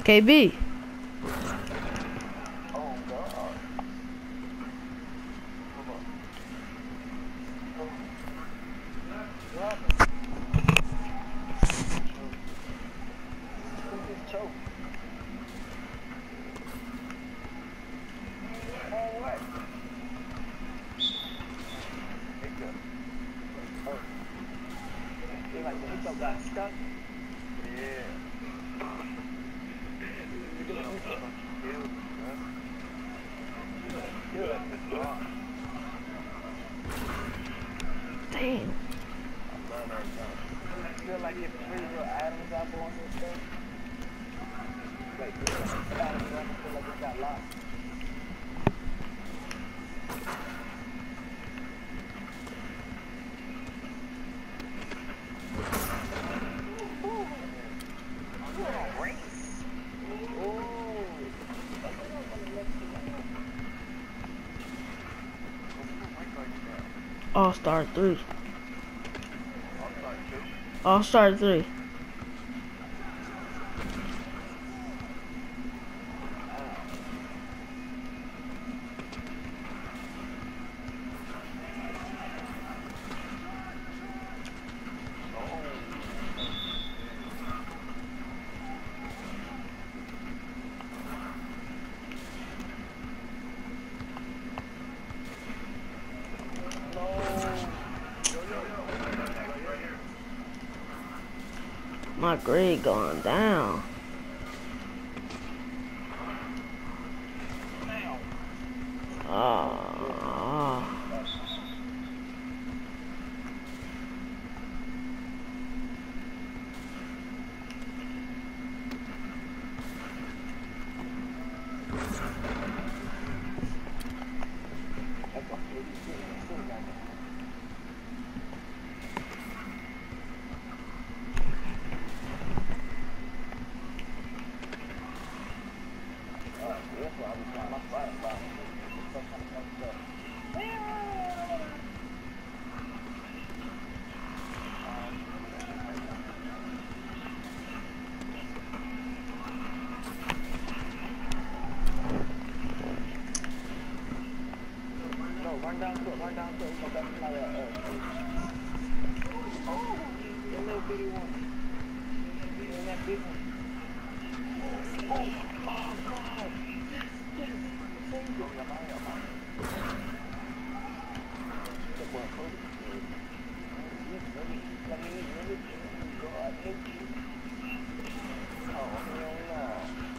KB. Oh God. What happened? Who just choked? Oh what? Hiccup. Oh. Feel like the hiccup got stuck. Yeah. Good. Damn. I love that stuff. Feel like if free little atoms out there on this stuff. Like this atoms on it, feel like it got lost. All-Star 3. All-Star 3. My grade going down. Run down to it, go back to my oh, the little bitty one. And that big one. Oh, God. Yes, save it. The one code. Let me go. I hate you. Oh, hell no.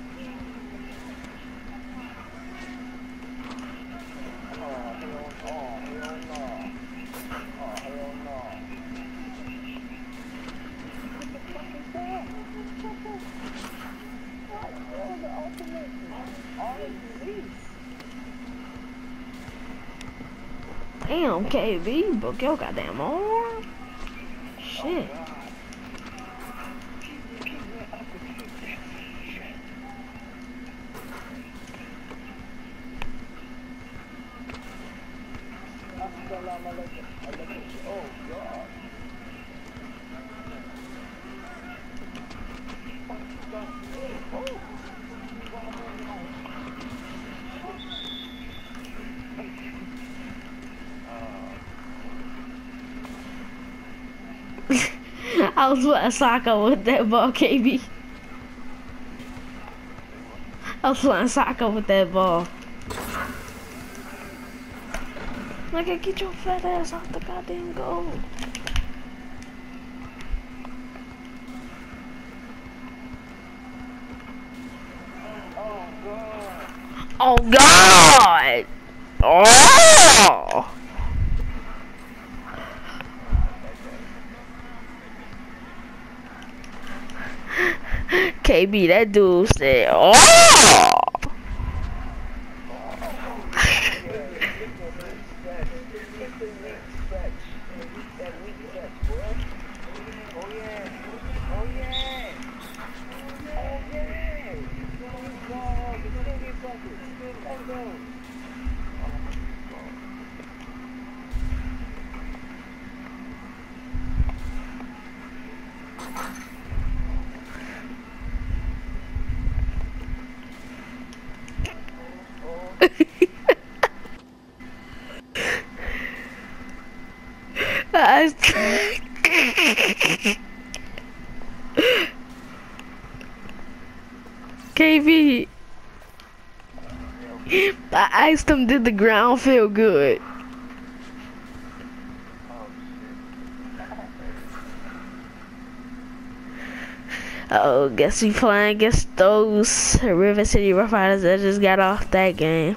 Damn, KB, broke your goddamn arm. Shit. Oh, God. I was playing soccer with that ball, KB. I was playing soccer with that ball. Nigga, get your fat ass off the goddamn goal. Oh God! Oh! KB, that dude said, oh! KB, I asked him, did the ground feel good? Oh, guess we playing against those River City Rough Riders that just got off that game.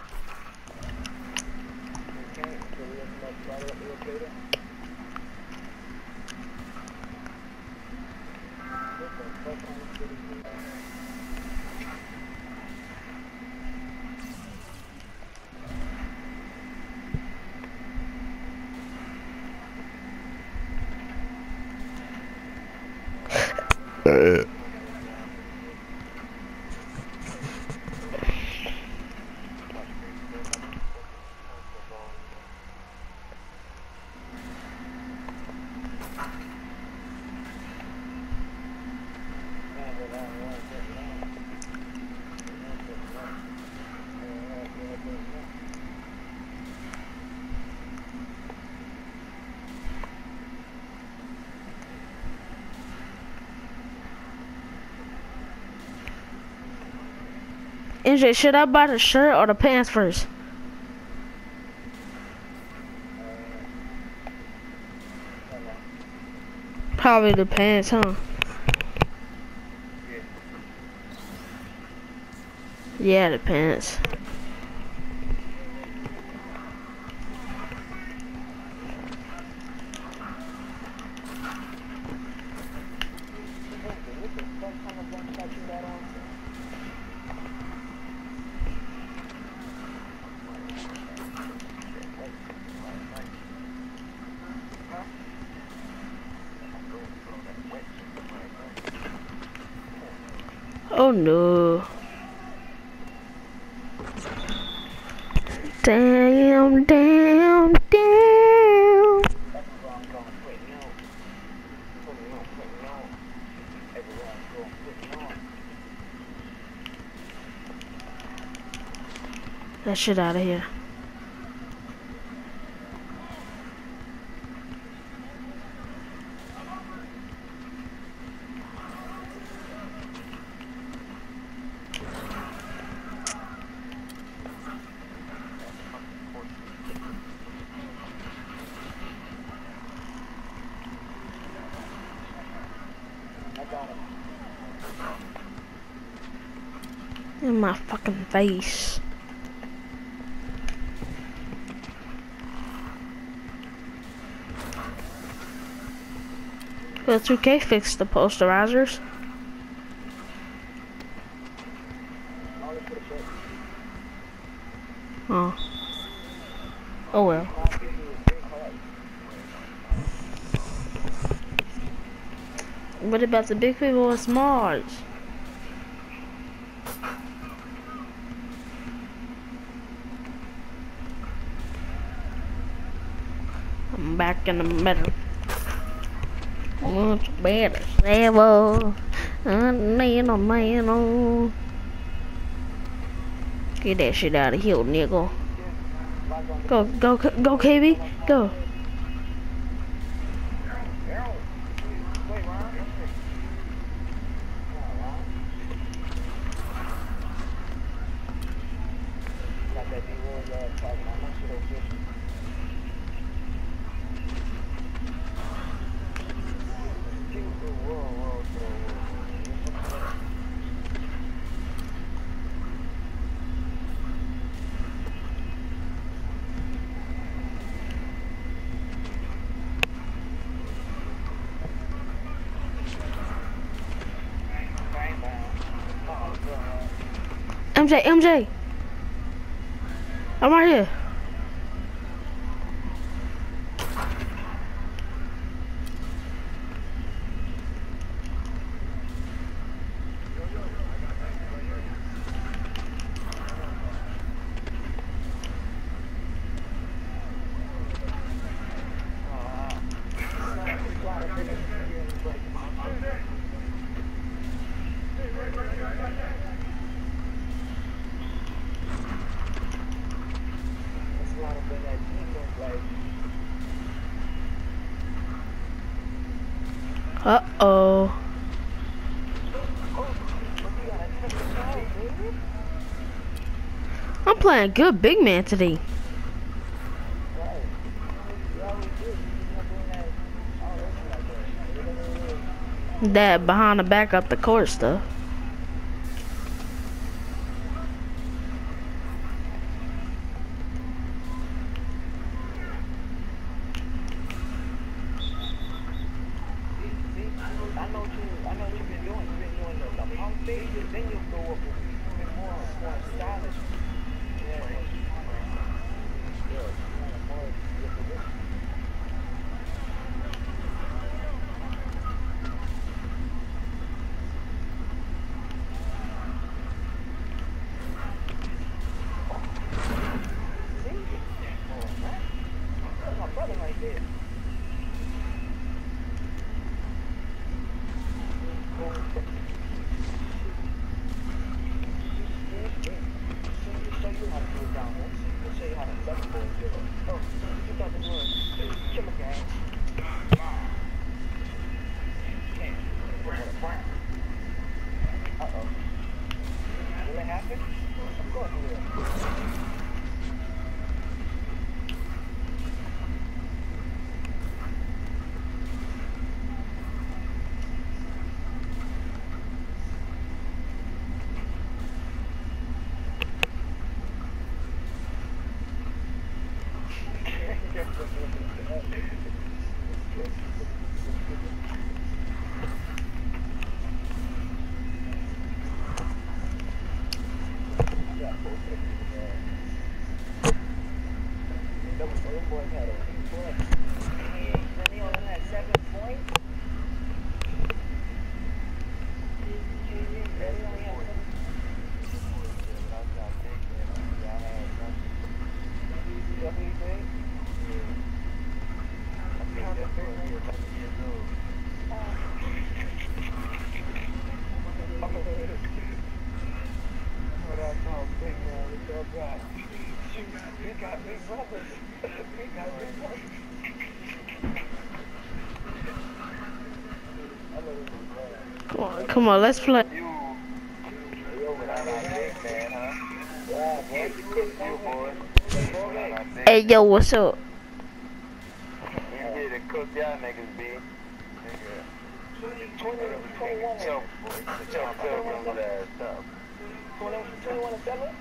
NJ, should I buy the shirt or the pants first? Probably the pants, huh? Yeah, the pants. Oh no. Damn, damn, damn. That shit out of here. In my fucking face. Well, 2K fixed the posterizers. Oh. Oh well. What about the big people and smalls? I'm back in the middle. Much better, ever. Man. Get that shit out of here, nigga. Go, KB, go. MJ, I'm right here. Uh-oh. Oh, but you gotta check this out, baby. I'm playing good big man today. Right. You always do. You just not doing that all over like that. You know what I mean? That behind the back up the court stuff. See, I know what you've been doing. You've been doing the pump stages, then you'll go up with more stylish. Yeah. Yeah. More your position. See? Oh, man. That's my brother right there. Show you how to do it down here. We'll show you how to double board do it. Oh, you thought this was Killer Gang. Uh-oh. Will it happen? Of course it will. Come on, let's play. Hey, yo, what's up? You to cook y'all niggas, B. Nigga. 21 and 7?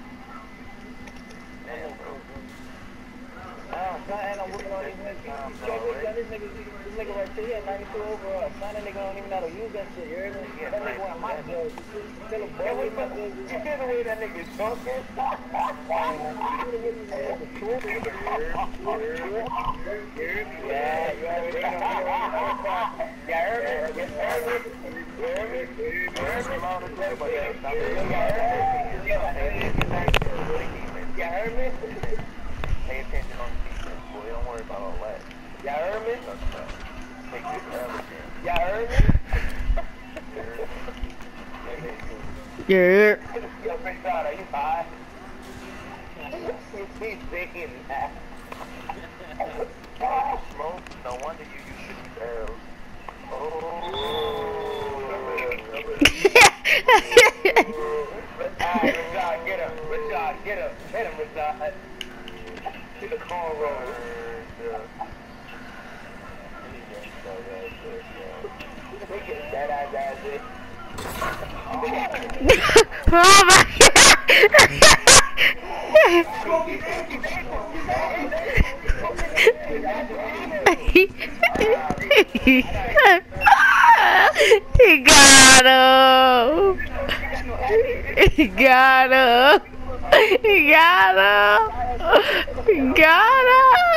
And I'm working on these niggas. This nigga right here, 92 overall. Son, that nigga don't even know how to use that shit, you heard me? That nigga want my judge. Still a boy. You see the way that nigga's talking? Yeah, you already know. You heard me? You heard me? You heard me? You heard me? Pay attention on the defense, boy. Don't worry about all that. Y'all heard me? Take this elegant. Y'all heard me? Yeah. Yo, Big Dot, are you high? He's thinking that. Smoke? No wonder you use 50 barrels. Alright, Rashad, get him. Rashad, get him. Hit him, Rashad. To the cornrows. Look at that ass it. Oh my He got him. He got him. He got him. He got him.